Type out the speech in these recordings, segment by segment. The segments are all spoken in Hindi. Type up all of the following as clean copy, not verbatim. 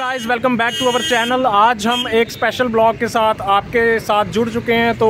Guys, welcome back to our channel. आज हम एक स्पेशल ब्लॉग के साथ आपके साथ जुड़ चुके हैं। तो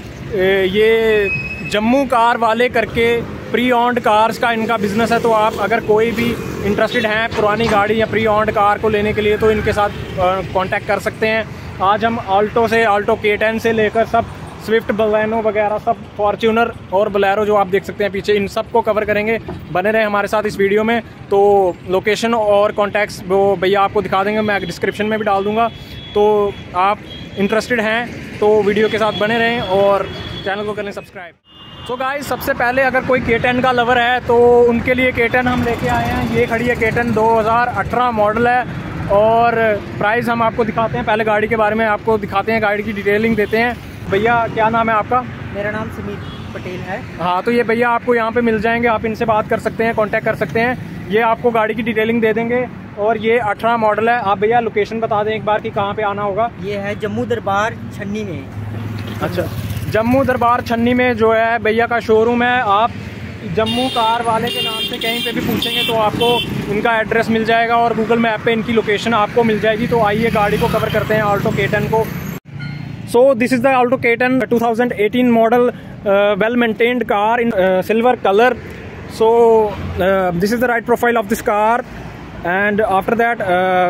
ये जम्मू कार वाले करके प्री ऑन्ड कार्स का इनका बिज़नेस है। तो आप अगर कोई भी इंटरेस्टेड हैं पुरानी गाड़ी या प्री ऑन्ड कार को लेने के लिए तो इनके साथ कांटेक्ट कर सकते हैं। आज हम ऑल्टो K10 से लेकर सब स्विफ्ट, बलेनो वगैरह, सब फॉर्च्यूनर और बोलेरो जो आप देख सकते हैं पीछे, इन सब को कवर करेंगे। बने रहे हमारे साथ इस वीडियो में। तो लोकेशन और कॉन्टैक्ट्स वो भैया आपको दिखा देंगे, मैं डिस्क्रिप्शन में भी डाल दूंगा। तो आप इंटरेस्टेड हैं तो वीडियो के साथ बने रहें और चैनल को करें सब्सक्राइब। सो गाइस, सबसे पहले अगर कोई K10 का लवर है तो उनके लिए K10 हम लेके आए हैं। ये खड़ी है K10, 2018 मॉडल है और प्राइस हम आपको दिखाते हैं। पहले गाड़ी के बारे में आपको दिखाते हैं, गाड़ी की डिटेलिंग देते हैं। भैया क्या नाम है आपका? मेरा नाम सुमित पटेल है। हाँ, तो ये भैया आपको यहाँ पे मिल जाएंगे, आप इनसे बात कर सकते हैं, कांटेक्ट कर सकते हैं। ये आपको गाड़ी की डिटेलिंग दे देंगे। और ये 18 मॉडल है। आप भैया लोकेशन बता दें एक बार कि कहाँ पे आना होगा। ये है जम्मू दरबार छन्नी में। अच्छा, जम्मू दरबार छन्नी में जो है भैया का शोरूम है। आप जम्मू कार वाले के नाम से कहीं पे भी पूछेंगे तो आपको इनका एड्रेस मिल जाएगा और गूगल मैप पे इनकी लोकेशन आपको मिल जाएगी। तो आइए गाड़ी को कवर करते हैं, ऑल्टो K10 को। So this is the Alto K10 2018 model, well maintained car in silver color. So this is the right profile of this car, and after that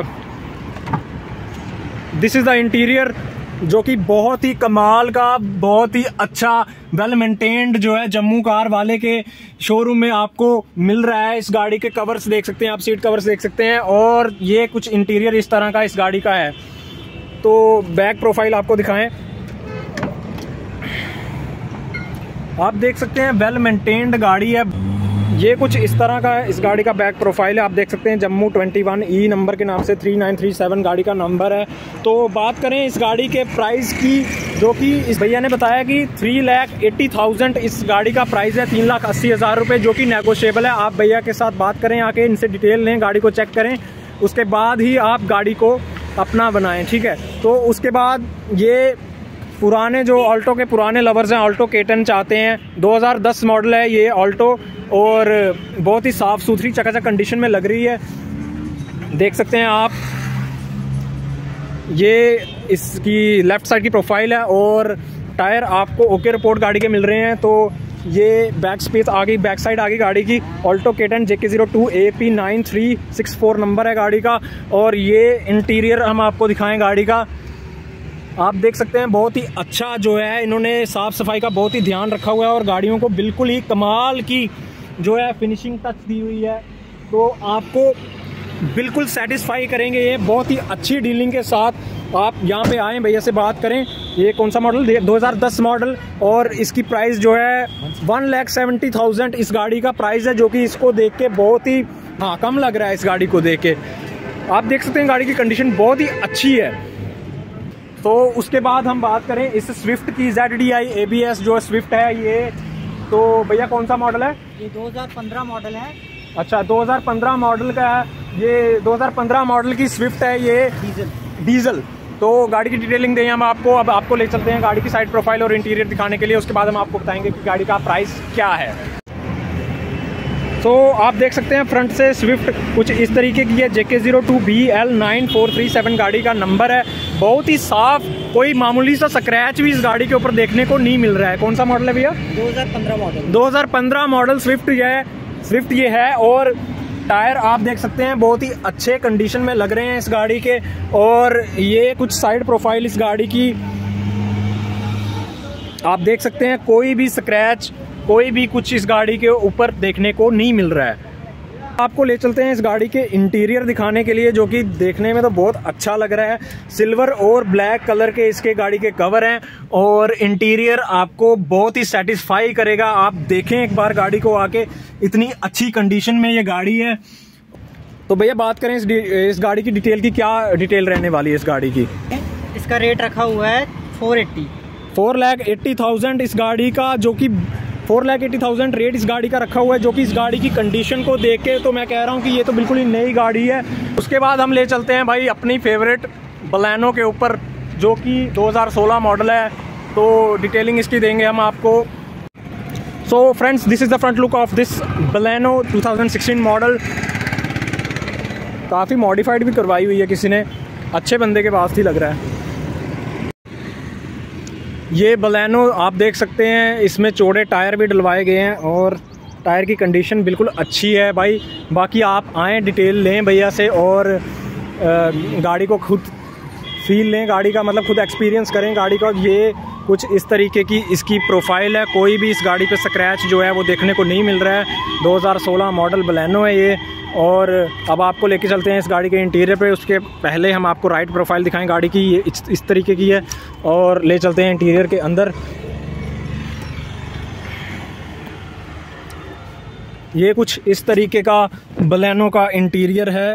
this is the interior, जो कि बहुत ही कमाल का, बहुत ही अच्छा वेल मेंटेन्ड जो है जम्मू कार वाले के शोरूम में आपको मिल रहा है। इस गाड़ी के कवर्स देख सकते हैं आप, सीट कवर्स देख सकते हैं, और ये कुछ इंटीरियर इस तरह का इस गाड़ी का है। तो बैक प्रोफाइल आपको दिखाएं, आप देख सकते हैं वेल मेंटेन्ड गाड़ी है। ये कुछ इस तरह का है इस गाड़ी का बैक प्रोफाइल है। आप देख सकते हैं जम्मू 21E नंबर के नाम से 3937 गाड़ी का नंबर है। तो बात करें इस गाड़ी के प्राइस की, जो कि इस भैया ने बताया कि 3,80,000 इस गाड़ी का प्राइस है, 3,80,000 रुपये, जो कि नेगोशिएबल है। आप भैया के साथ बात करें, आके इनसे डिटेल लें, गाड़ी को चेक करें, उसके बाद ही आप गाड़ी को अपना बनाएं, ठीक है। तो उसके बाद ये पुराने जो ऑल्टो के पुराने लवर्स हैं, ऑल्टो K10 चाहते हैं, 2010 मॉडल है ये ऑल्टो, और बहुत ही साफ़ सुथरी चकाचक कंडीशन में लग रही है। देख सकते हैं आप, ये इसकी लेफ़्ट साइड की प्रोफाइल है और टायर आपको ओके रिपोर्ट गाड़ी के मिल रहे हैं। तो ये बैक स्पेस आ गई, बैक साइड आ गई गाड़ी की। Alto K10 JK02 AP9364 number है गाड़ी का। और ये इंटीरियर हम आपको दिखाएं गाड़ी का, आप देख सकते हैं बहुत ही अच्छा जो है, इन्होंने साफ़ सफाई का बहुत ही ध्यान रखा हुआ है और गाड़ियों को बिल्कुल ही कमाल की जो है फिनिशिंग टच दी हुई है। तो आपको बिल्कुल सेटिस्फाई करेंगे ये बहुत ही अच्छी डीलिंग के साथ। आप यहाँ पे आएँ, भैया से बात करें। ये कौन सा मॉडल? 2010 मॉडल, और इसकी प्राइस जो है 1,70,000 इस गाड़ी का प्राइस है, जो कि इसको देख के बहुत ही कम लग रहा है। इस गाड़ी को देख के आप देख सकते हैं गाड़ी की कंडीशन बहुत ही अच्छी है। तो उसके बाद हम बात करें इस स्विफ्ट की, ZDI ABS जो स्विफ्ट है ये, तो भैया कौन सा मॉडल है? ये 2015 मॉडल है। अच्छा, 2015 मॉडल का है ये, 2015 मॉडल की स्विफ्ट है ये, डीजल। तो गाड़ी की डिटेलिंग दें हम आपको। अब आपको ले चलते हैं गाड़ी की साइड प्रोफाइल और इंटीरियर दिखाने के लिए, उसके बाद हम आपको बताएंगे कि गाड़ी का प्राइस क्या है। तो आप देख सकते हैं फ्रंट से स्विफ्ट कुछ इस तरीके की है, JK02 BL9437 गाड़ी का नंबर है। बहुत ही साफ, कोई मामूली सा स्क्रैच भी इस गाड़ी के ऊपर देखने को नहीं मिल रहा है। कौन सा मॉडल है भैया? 2015 मॉडल। 2015 मॉडल स्विफ्ट ये है। और टायर आप देख सकते हैं बहुत ही अच्छे कंडीशन में लग रहे हैं इस गाड़ी के। और ये कुछ साइड प्रोफाइल इस गाड़ी की आप देख सकते हैं, कोई भी स्क्रैच, कोई भी कुछ इस गाड़ी के ऊपर देखने को नहीं मिल रहा है। आपको ले चलते हैं इस गाड़ी के इंटीरियर दिखाने के लिए, जो कि देखने में तो बहुत अच्छा लग रहा है। सिल्वर और ब्लैक कलर के इसके गाड़ी के कवर हैं और इंटीरियर आपको बहुत ही सेटिस्फाई करेगा। आप देखें एक बार गाड़ी को आके, इतनी अच्छी कंडीशन में ये गाड़ी है। तो भैया बात करें इस गाड़ी की डिटेल की, क्या डिटेल रहने वाली है इस गाड़ी की? इसका रेट रखा हुआ है 4,80,000 इस गाड़ी का, जो कि 4,80,000 रेट इस गाड़ी का रखा हुआ है, जो कि इस गाड़ी की कंडीशन को देख के तो मैं कह रहा हूँ कि ये तो बिल्कुल ही नई गाड़ी है। उसके बाद हम ले चलते हैं भाई अपनी फेवरेट बलेनो के ऊपर, जो कि 2016 मॉडल है। तो डिटेलिंग इसकी देंगे हम आपको। So friends, this is the front look of this Baleno 2016 model. काफ़ी मॉडिफाइड भी करवाई हुई है किसी ने, अच्छे बंदे के पास ही लग रहा है। ये बलेनो आप देख सकते हैं, इसमें चौड़े टायर भी डलवाए गए हैं और टायर की कंडीशन बिल्कुल अच्छी है भाई। बाकी आप आएँ, डिटेल लें भैया से और गाड़ी को खुद फील लें, गाड़ी का मतलब खुद एक्सपीरियंस करें गाड़ी का। ये कुछ इस तरीके की इसकी प्रोफाइल है, कोई भी इस गाड़ी पे स्क्रैच जो है वो देखने को नहीं मिल रहा है। 2016 मॉडल बलेनो है ये। और अब आपको लेके चलते हैं इस गाड़ी के इंटीरियर पे। उसके पहले हम आपको राइट प्रोफाइल दिखाएं गाड़ी की, ये इस तरीके की है, और ले चलते हैं इंटीरियर के अंदर। ये कुछ इस तरीके का बलेनो का इंटीरियर है।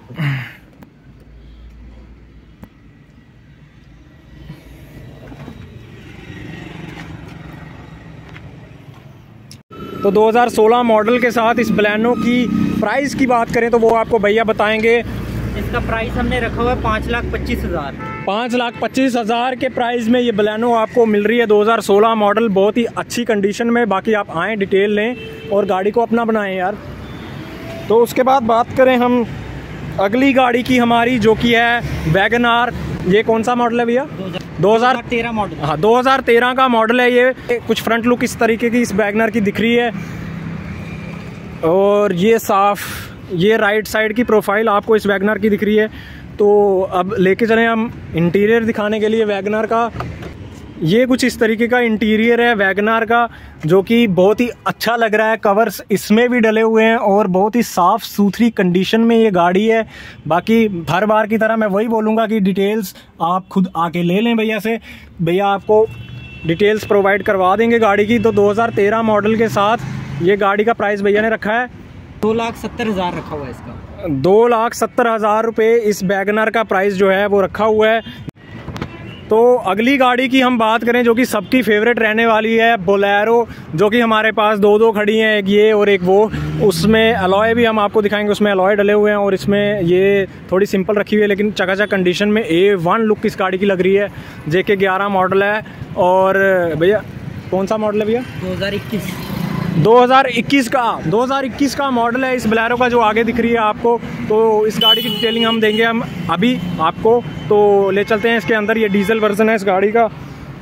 तो 2016 मॉडल के साथ इस बलेनो की प्राइस की बात करें तो वो आपको भैया बताएंगे। इसका प्राइस हमने रखा हुआ है 5,25,000। 5,25,000 के प्राइस में ये बलेनो आपको मिल रही है। 2016 मॉडल, बहुत ही अच्छी कंडीशन में। बाकी आप आएँ, डिटेल लें और गाड़ी को अपना बनाएं यार। तो उसके बाद बात करें हम अगली गाड़ी की हमारी, जो कि है वैगन आर। ये कौन सा मॉडल है भैया? 2013 मॉडल। हाँ, 2013 का मॉडल है ये। कुछ फ्रंट लुक इस तरीके की इस वैगनर की दिख रही है और ये साफ, ये राइट साइड की प्रोफाइल आपको इस वैगनर की दिख रही है। तो अब लेके चलें हम इंटीरियर दिखाने के लिए वैगनर का। ये कुछ इस तरीके का इंटीरियर है वैगनर का, जो कि बहुत ही अच्छा लग रहा है। कवर्स इसमें भी डले हुए हैं और बहुत ही साफ़ सुथरी कंडीशन में ये गाड़ी है। बाकी हर बार की तरह मैं वही बोलूँगा कि डिटेल्स आप खुद आके ले लें भैया से, भैया आपको डिटेल्स प्रोवाइड करवा देंगे गाड़ी की। तो 2013 मॉडल के साथ ये गाड़ी का प्राइस भैया ने रखा है 2,70,000 रखा हुआ है इसका। 2,70,000 रुपये इस वैगनर का प्राइस जो है वो रखा हुआ है। तो अगली गाड़ी की हम बात करें जो कि सबकी फेवरेट रहने वाली है, बोलेरो, जो कि हमारे पास दो खड़ी हैं, एक ये और एक वो। उसमें अलॉय भी हम आपको दिखाएंगे, उसमें अलॉय डले हुए हैं और इसमें ये थोड़ी सिंपल रखी हुई है लेकिन चकाचक कंडीशन में। A1 लुक इस गाड़ी की लग रही है। JK 11 मॉडल है। और भैया कौन सा मॉडल है भैया? 2021 का मॉडल है इस बोलेरो का, जो आगे दिख रही है आपको। तो इस गाड़ी की डिटेलिंग हम देंगे हम अभी आपको। तो ले चलते हैं इसके अंदर। ये डीजल वर्जन है इस गाड़ी का।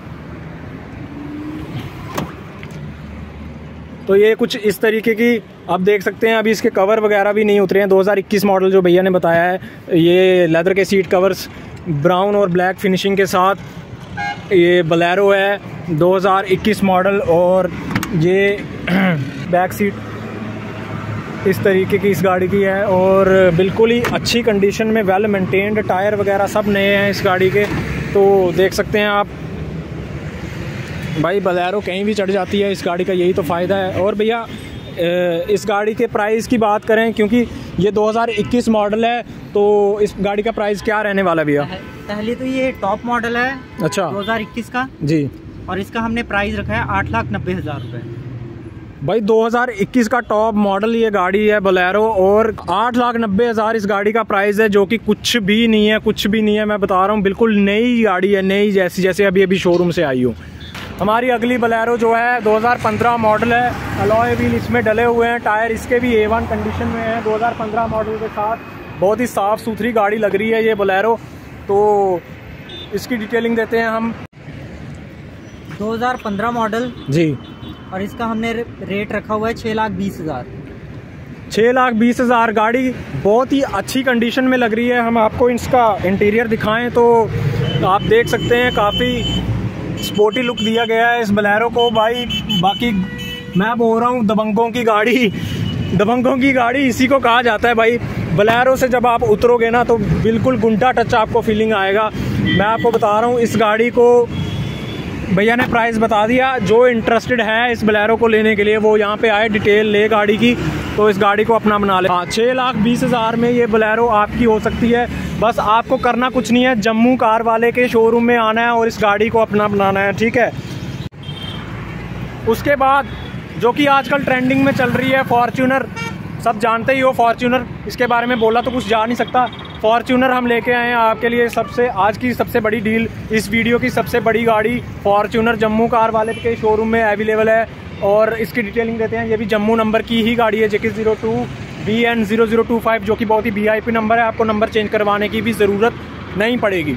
तो ये कुछ इस तरीके की आप देख सकते हैं। अभी इसके कवर वगैरह भी नहीं उतरे हैं। 2021 मॉडल जो भैया ने बताया है। ये लेदर के सीट कवर्स ब्राउन और ब्लैक फिनिशिंग के साथ ये बोलेरो है 2021 मॉडल। और ये बैक सीट इस तरीके की इस गाड़ी की है और बिल्कुल ही अच्छी कंडीशन में, वेल मेंटेन्ड। टायर वगैरह सब नए हैं इस गाड़ी के। तो देख सकते हैं आप भाई, बोलेरो कहीं भी चढ़ जाती है इस गाड़ी का, यही तो फ़ायदा है। और भैया इस गाड़ी के प्राइस की बात करें, क्योंकि ये 2021 मॉडल है, तो इस गाड़ी का प्राइस क्या रहने वाला भैया? पहले तो ये टॉप मॉडल है। अच्छा, 2021 का जी। और इसका हमने प्राइस रखा है 8,90,000 रुपये। भाई 2021 का टॉप मॉडल ये गाड़ी है बोलेरो और 8,90,000 इस गाड़ी का प्राइस है, जो कि कुछ भी नहीं है, कुछ भी नहीं है। मैं बता रहा हूँ, बिल्कुल नई गाड़ी है, नई जैसे अभी शोरूम से आई हूँ। हमारी अगली बोलेरो जो है 2015 मॉडल है। अलॉय व्हील इसमें डले हुए हैं, टायर इसके भी A1 कंडीशन में है। 2015 मॉडल के साथ बहुत ही साफ़ सुथरी गाड़ी लग रही है ये बोलेरो। तो इसकी डिटेलिंग देते हैं हम। 2015 मॉडल जी, और इसका हमने रेट रखा हुआ है 6,20,000। 6,20,000। गाड़ी बहुत ही अच्छी कंडीशन में लग रही है। हम आपको इसका इंटीरियर दिखाएं तो आप देख सकते हैं, काफ़ी स्पोर्टी लुक दिया गया है इस बोलेरो को भाई। बाकी मैं बोल रहा हूँ, दबंगों की गाड़ी इसी को कहा जाता है भाई। बोलेरो से जब आप उतरोगे ना तो बिल्कुल गुंडा टच आपको फीलिंग आएगा। मैं आपको बता रहा हूँ, इस गाड़ी को भैया ने प्राइस बता दिया। जो इंटरेस्टेड है इस बोलेरो को लेने के लिए वो यहाँ पे आए, डिटेल ले गाड़ी की, तो इस गाड़ी को अपना बना ले। हाँ, 6,20,000 में ये बोलेरो आपकी हो सकती है। बस आपको करना कुछ नहीं है, जम्मू कार वाले के शोरूम में आना है और इस गाड़ी को अपना बनाना है, ठीक है। उसके बाद जो कि आजकल ट्रेंडिंग में चल रही है, फॉर्च्यूनर। सब जानते ही हो फॉर्च्यूनर, इसके बारे में बोला तो कुछ जा नहीं सकता। फॉर्च्यूनर हम लेके आए हैं आपके लिए। आज की सबसे बड़ी डील, इस वीडियो की सबसे बड़ी गाड़ी फॉर्च्यूनर जम्मू कार वाले के शोरूम में अवेलेबल है और इसकी डिटेलिंग देते हैं। ये भी जम्मू नंबर की ही गाड़ी है, JK 02 BN0025 जो कि बहुत ही VIP नंबर है। आपको नंबर चेंज करवाने की भी ज़रूरत नहीं पड़ेगी।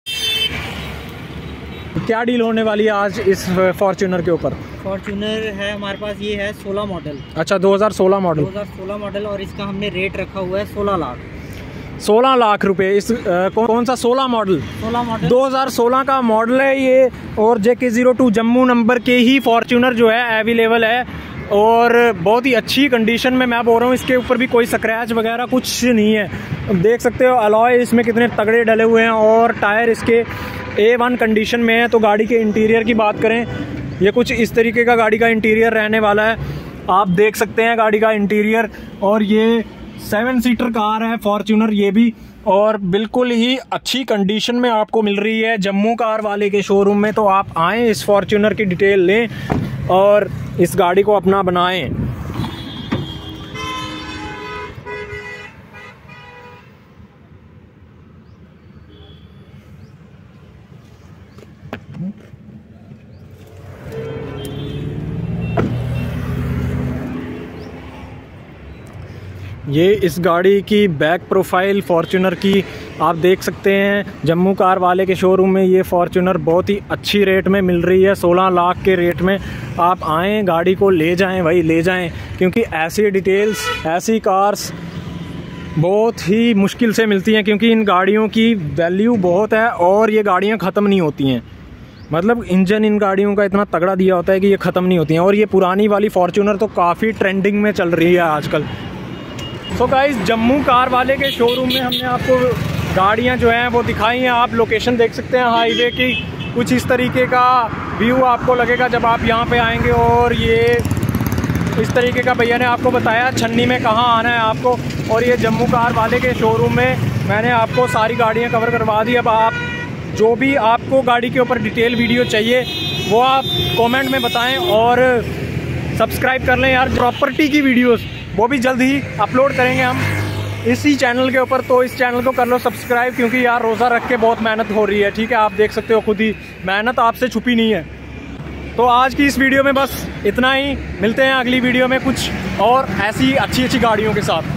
क्या डील होने वाली है आज इस फॉर्च्यूनर के ऊपर? फॉर्च्यूनर है हमारे पास, ये है 16 मॉडल। अच्छा, 2016 मॉडल। 2016 मॉडल और इसका हमने रेट रखा हुआ है 16 लाख। 16 लाख रुपए। इस कौन सा 16 मॉडल? 16 मॉडल 2016 का मॉडल है ये। और JK02 जम्मू नंबर के ही फॉर्च्यूनर जो है अवेलेबल है और बहुत ही अच्छी कंडीशन में मैं बोल रहा हूँ। इसके ऊपर भी कोई स्क्रैच वगैरह कुछ नहीं है। देख सकते हो अलॉय इसमें कितने तगड़े डले हुए हैं और टायर इसके A1 कंडीशन में है। तो गाड़ी के इंटीरियर की बात करें, ये कुछ इस तरीके का गाड़ी का इंटीरियर रहने वाला है। आप देख सकते हैं गाड़ी का इंटीरियर। और ये 7 सीटर कार है फॉर्च्यूनर ये भी, और बिल्कुल ही अच्छी कंडीशन में आपको मिल रही है जम्मू कार वाले के शोरूम में। तो आप आएँ, इस फॉर्च्यूनर की डिटेल लें और इस गाड़ी को अपना बनाएं। ये इस गाड़ी की बैक प्रोफाइल फॉर्च्यूनर की आप देख सकते हैं। जम्मू कार वाले के शोरूम में ये फॉर्च्यूनर बहुत ही अच्छी रेट में मिल रही है, 16 लाख के रेट में। आप आएँ, गाड़ी को ले जाएं भाई, ले जाएं, क्योंकि ऐसी डिटेल्स, ऐसी कार्स बहुत ही मुश्किल से मिलती हैं, क्योंकि इन गाड़ियों की वैल्यू बहुत है और ये गाड़ियाँ ख़त्म नहीं होती हैं। मतलब इंजन इन गाड़ियों का इतना तगड़ा दिया होता है कि ये ख़त्म नहीं होती हैं। और ये पुरानी वाली फॉर्च्यूनर तो काफ़ी ट्रेंडिंग में चल रही है आजकल। सो गाइस, जम्मू कार वाले के शोरूम में हमने आपको गाड़ियां जो हैं वो दिखाई हैं। आप लोकेशन देख सकते हैं हाईवे की। कुछ इस तरीके का व्यू आपको लगेगा जब आप यहां पे आएंगे। और ये इस तरीके का भैया ने आपको बताया छन्नी में कहां आना है आपको। और ये जम्मू कार वाले के शोरूम में मैंने आपको सारी गाड़ियाँ कवर करवा दी। अब आप जो भी आपको गाड़ी के ऊपर डिटेल वीडियो चाहिए वो आप कमेंट में बताएं और सब्सक्राइब कर लें यार। प्रॉपर्टी की वीडियोस वो भी जल्द ही अपलोड करेंगे हम इसी चैनल के ऊपर। तो इस चैनल को कर लो सब्सक्राइब, क्योंकि यार रोज़ा रख के बहुत मेहनत हो रही है। ठीक है, आप देख सकते हो खुद ही, मेहनत आपसे छुपी नहीं है। तो आज की इस वीडियो में बस इतना ही। मिलते हैं अगली वीडियो में कुछ और ऐसी अच्छी अच्छी गाड़ियों के साथ।